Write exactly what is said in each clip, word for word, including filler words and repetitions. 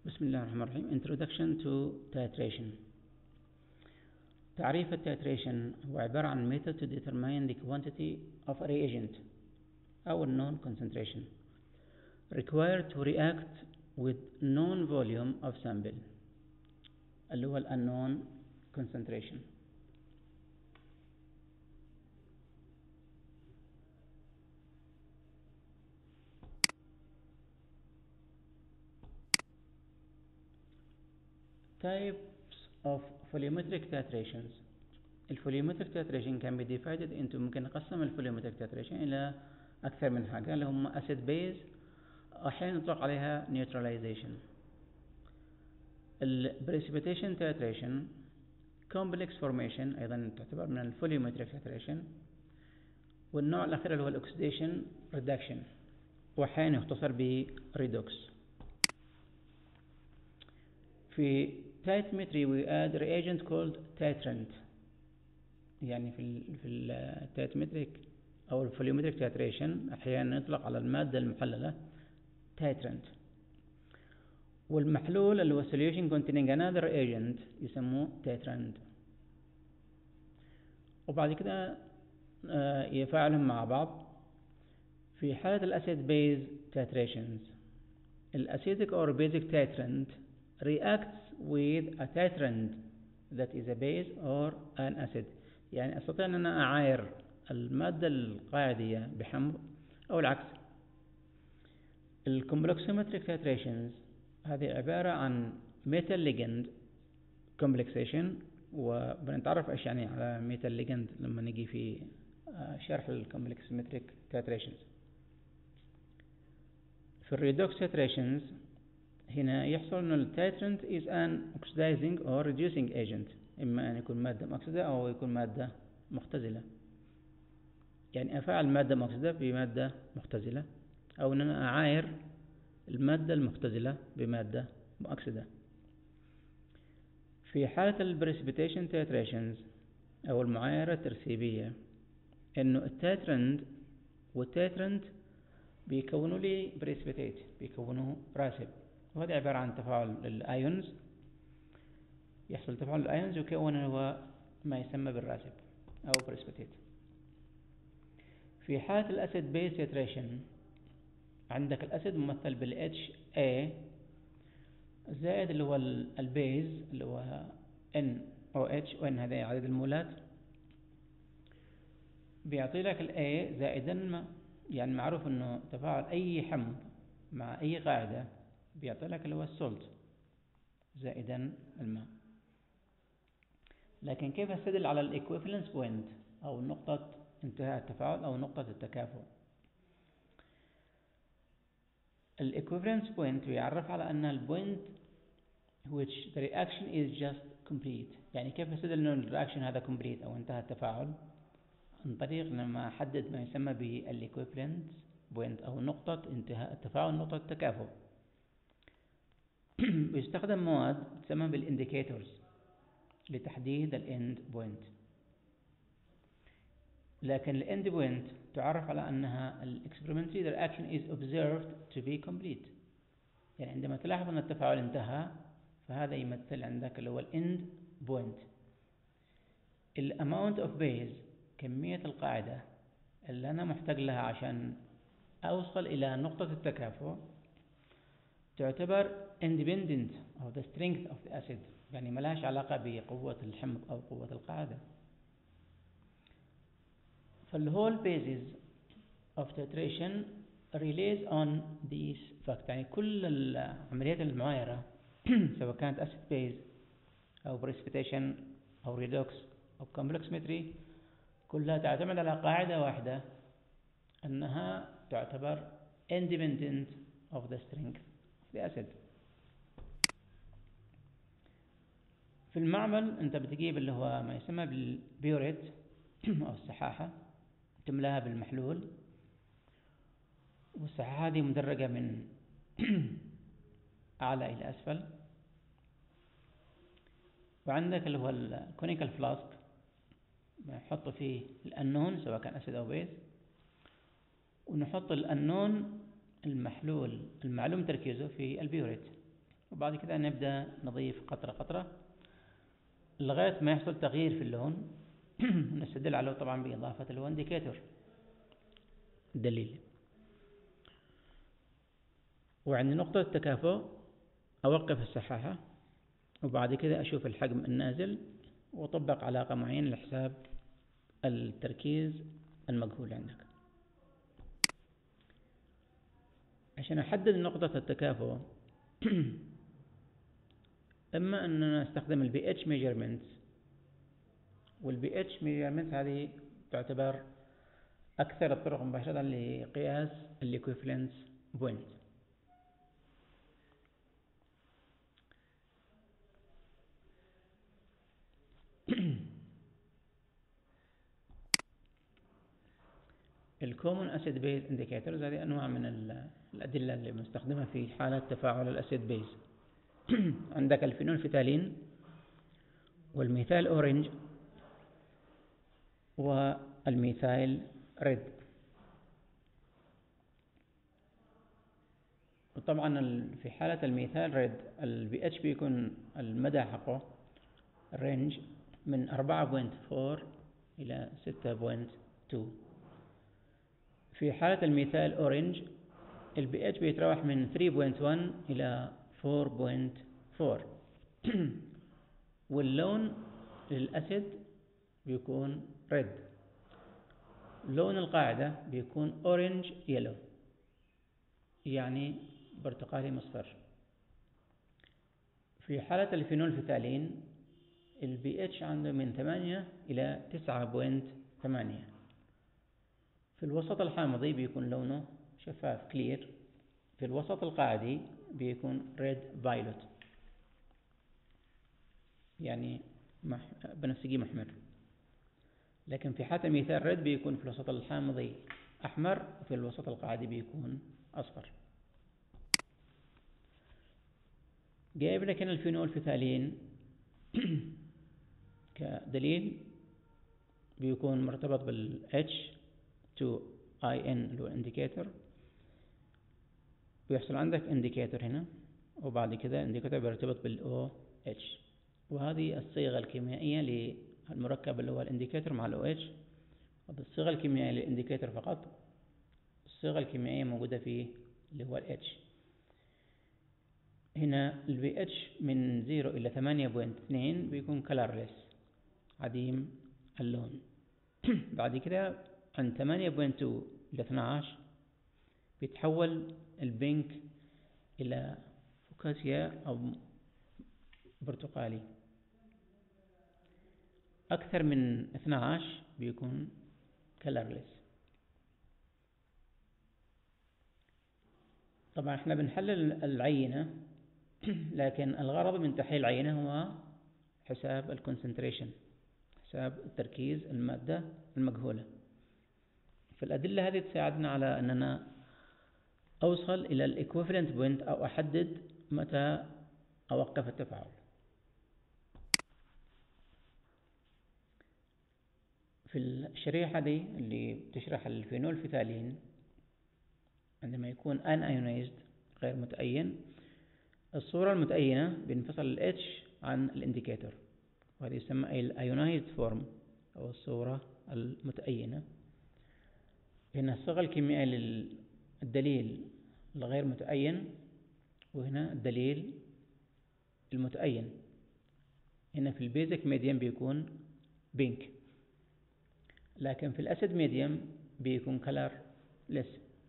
بسم الله الرحمن الرحيم. Introduction to titration. تعريف التيتريشن هو عبارة عن method to determine the quantity of a reagent أو known concentration required to react with known volume of sample اللي هو unknown concentration. Types of volumetric titrations. الvolumetric titration can be divided into ممكن نقسم الvolumetric titration إلى أكثر من حاجة اللي هم acid base، أحيانا نطلق عليها neutralization. ال precipitation titration complex formation أيضا تعتبر من الvolumetric titration. والنوع الأخير اللي هو الأكسيديشن reduction وأحيانا يختصر ب redox. في titmetry we add reagent called titrant. يعني في ال في التيتمتريك أو الفوليومتريك تيتريشن أحيانا يطلق على المادة المحللة titrant. والمحلول اللي هو solution containing another reagent يسموه titrant. وبعد كده يفاعلهم مع بعض. في حالة الأسيد بيز titrations الأسيدك or basic titrant reacts with a titrant that is a base or an acid. يعني أستطيع أن أنا أعاير المادة القاعدية بحمض أو العكس. الكومبلكسيمتريك titrations هذه عبارة عن metal ligand complexation، وبنتعرف إيش يعني على metal ligand لما نجي في شرح الكومبلكسيمتريك titrations. في الريدوكس titrations هنا يحصل أن التيترنت is an oxidizing or reducing agent، إما أن يكون مادة مؤكسدة أو يكون مادة مختزلة. يعني أفعل مادة مؤكسدة بمادة مختزلة، أو أن أنا أعاير المادة المختزلة بمادة مؤكسدة. في حالة البريسبيتيشن تيتريشنز أو المعايرة الترسيبية إنه التيترنت والتيترنت بيكونوا لي بريسبيتيت، بيكونوا راسب، وهذا عبارة عن تفاعل الأيونز. يحصل تفاعل الأيونز ويكون هو ما يسمى بالراسب أو بريسبيتيت. في حالة الأسيد بيز تيتريشن عندك الأسيد ممثل بال H A زائد اللي هو البيز اللي هو N أو H و N، هذا عدد المولات. بيعطي لك ال A زائدا ما، يعني معروف إنه تفاعل أي حمض مع أي قاعدة بيعطي لك اللي هو السولت زائدا الماء. لكن كيف استدل على الايكويفالنس بوينت أو نقطة انتهاء التفاعل أو نقطة التكافؤ؟ الايكويفالنس بوينت بيعرف على أن البوينت which the reaction is just complete. يعني كيف استدل أن الرياكشن هذا complete أو انتهى التفاعل؟ عن طريق لما أحدد ما يسمى بالايكويفالنس بوينت أو نقطة انتهاء التفاعل، نقطة التكافؤ. ويستخدم مواد تسمى بالانديكيتورز لتحديد الاند بوينت. لكن الاند بوينت تعرف على أنها الاكسبيرمنتري the reaction is observed to be complete. يعني عندما تلاحظ أن التفاعل انتهى فهذا يمثل عندك اللي هو الاند بوينت. الاماونت اوف بيز كمية القاعدة اللي أنا محتاج لها عشان أوصل إلى نقطة التكافؤ تعتبر independent of the strength of the acid، يعني ملهاش علاقة بقوة الحمض أو قوة القاعدة. فالwhole basis of titration relies on these facts. يعني كل العمليات المعايرة سواء كانت acid base أو precipitation أو redox أو complexmetry كلها تعتمد على قاعدة واحدة، أنها تعتبر independent of the strength of the acid. في المعمل أنت بتجيب اللي هو ما يسمى بالبيوريت أو السحاحة، تملاها بالمحلول، والسحاحة هذه مدرجة من أعلى إلى أسفل. وعندك اللي هو الكونيكال فلاسك نحط فيه الأنون سواء كان أسيد أو بيز، ونحط الأنون المحلول المعلوم تركيزه في البيوريت، وبعد كده نبدأ نضيف قطرة قطرة لغاية ما يحصل تغيير في اللون. نستدل عليه طبعا بإضافة الانديكيتور دليل. وعند نقطة التكافؤ أوقف السحاحة، وبعد كده أشوف الحجم النازل وأطبق علاقة معينة لحساب التركيز المجهول عندك. عشان أحدد نقطة التكافؤ إما أننا نستخدم ال بي إتش measurements، وال بي إتش measurements هذه تعتبر أكثر الطرق مباشرة لقياس ال equivalence point. ال common acid base indicators هذه أنواع من الأدلة اللي بنستخدمها في حالة تفاعل الأسيد بيز. عندك الفينول فتالين والميثايل أورنج والميثايل ريد. وطبعا في حالة الميثايل ريد ال بي إتش بيكون المدى حقه الرينج من أربعة فاصلة أربعة إلى ستة فاصلة اثنين. في حالة الميثايل أورنج ال بي إتش بيتراوح من ثلاثة فاصلة واحد إلى أربعة فاصلة أربعة. واللون للأسيد بيكون ريد. لون القاعدة بيكون أورنج يلو، يعني برتقالي مصفر. في حالة الفينول فتالين ال بي إتش عنده من ثمانية إلى تسعة فاصلة ثمانية. في الوسط الحامضي بيكون لونه شفاف كلير. في الوسط القاعدي بيكون ريد فايلوت، يعني مح... بنفسجي محمر. لكن في حالة الميثايل ريد بيكون في الوسط الحامضي أحمر، وفي الوسط القاعدي بيكون أصفر. جايب لك هنا الفينول فتالين كدليل بيكون مرتبط بال H تو I N اللي هو indicator. بيحصل عندك indicator هنا، وبعد كده indicator بيرتبط بال O H. وهذه الصيغة الكيميائية للمركب اللي هو الانديكاتور مع ال O H. هذه الصيغة الكيميائية للانديكاتور فقط. الصيغة الكيميائية موجودة في اللي هو ال H. هنا ال بي إتش من صفر إلى ثمانية فاصلة اثنين بيكون colorless، عديم اللون. بعد كده عند ثمانية فاصلة اثنين إلى اثني عشر بيتحول البينك إلى فوكاسيا أو برتقالي. أكثر من اثني عشر بيكون colorless. طبعا احنا بنحلل العينة، لكن الغرض من تحليل العينة هو حساب الكونسنتريشن، حساب التركيز المادة المجهولة. فالأدلة هذه تساعدنا على أننا أوصل إلى الإكويفالنت بوينت أو أحدد متى أوقف التفاعل. في الشريحة دي اللي بتشرح الفينول فتالين عندما يكون unionized غير متأين، الصورة المتأينة بينفصل ال H عن الانديكاتور، وهذا يسمى الأيونايزد فورم أو الصورة المتأينة. هنا الصيغة الكيميائية للدليل الغير متأين، وهنا الدليل المتأين. هنا في البيزك ميديم بيكون بينك، لكن في الأسيد ميديم بيكون colorless.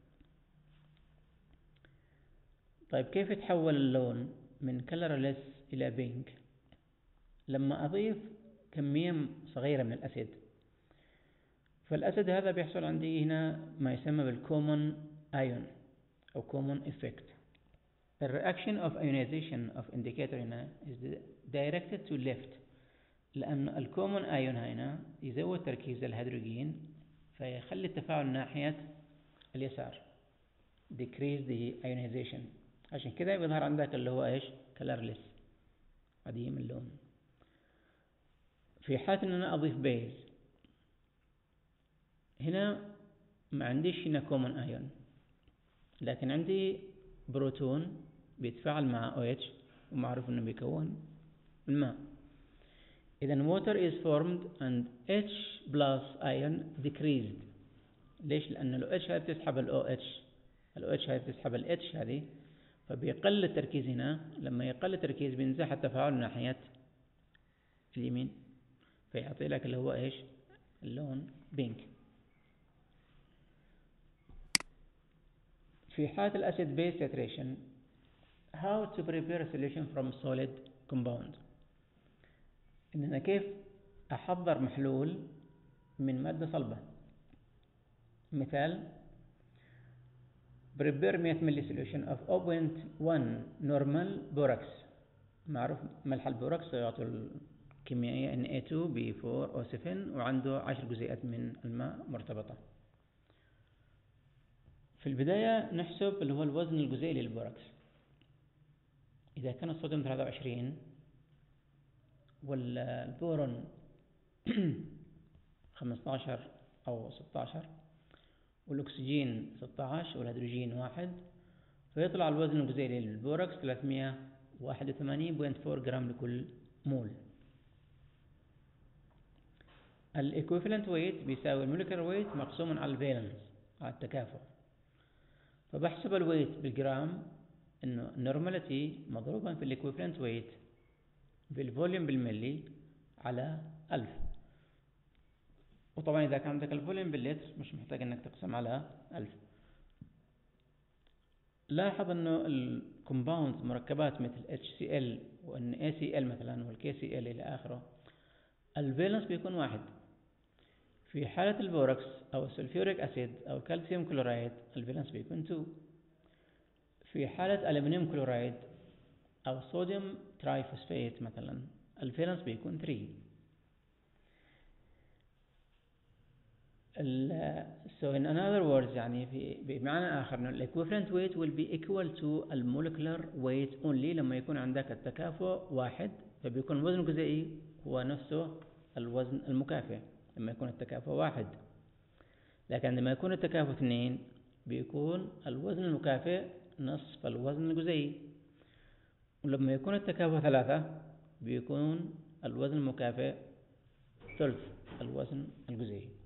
طيب كيف يتحول اللون من colorless إلى بينك؟ لما أضيف كمية صغيرة من الأسيد. فالأسيد هذا بيحصل عندي هنا ما يسمى بالcommon ion أو common effect. The reaction of ionization of indicator هنا is directed to left، لأن الcommon ion هنا يزود تركيز الهيدروجين فيخلي التفاعل ناحية اليسار، decrease the ionization. عشان كده بيظهر عندك اللي هو إيش colorless، عديم اللون. في حالة إن أنا أضيف بيز، هنا ما عنديش هنا common ion، لكن عندي بروتون بيتفاعل مع OH ومعروف انه بيكون الماء. إذا water is formed and H plus ion decreased. ليش؟ لأن ال OH هاي بتسحب ال OH، ال OH هاي بتسحب ال H هذه، فبيقل التركيز هنا. لما يقل التركيز بينزح التفاعل ناحية اليمين، فيعطي لك اللي هو إيش؟ اللون بينك. في حالة الأسيد بيس titration how to prepare a solution from solid compound. إننا كيف أحضر محلول من مادة صلبة. مثال prepare مية مللي solution of zero point one normal borax. معروف ملح البوراكس يعطي الكيميائية إن إيه تو بي فور أو سفن، وعنده عشر جزيئات من الماء مرتبطة. في البداية نحسب اللي هو الوزن الجزيئي للبوراكس. إذا كان الصوديوم ثلاثة وعشرين والبورون خمسة عشر أو ستة عشر والأكسجين ستة عشر والهيدروجين واحد، فيطلع الوزن الجزيئي للبوراكس ثلاثمئة وواحد وثمانين فاصلة أربعة جرام لكل مول. الإيكويفالنت ويت بيساوي الموليكولر ويت مقسوم على الفالنس، على التكافؤ. فبحسب الويت بالجرام، إنه النورماليتي مضروبا في الإيكويفالنت ويت بالفوليوم بالملي على ألف. وطبعا إذا كان عندك الفوليوم باللتر مش محتاج إنك تقسم على ألف. لاحظ إنه الكومباوند مركبات مثل إتش سي إل وإن إيه سي إل مثلا والكي سي إل إلى آخره، الفالنس بيكون واحد. في حالة البوراكس أو السلفيوريك أسيد أو كالسيوم كلورايد الفالنس بيكون اثنين. في حالة ألمنيوم كلورايد أو صوديوم ترايفوسفات مثلا الفالنس بيكون ثلاثة. so in another words يعني في بمعنى آخر إنه ال equivalent weight will be equal to the molecular weight only لما يكون عندك التكافؤ واحد، فبيكون الوزن الجزيئي هو نفسه الوزن المكافئ لما يكون التكافؤ واحد. لكن لما يكون التكافؤ اثنين بيكون الوزن المكافئ نصف الوزن الجزيئي، ولما يكون التكافؤ ثلاثة بيكون الوزن المكافئ ثلث الوزن الجزيئي.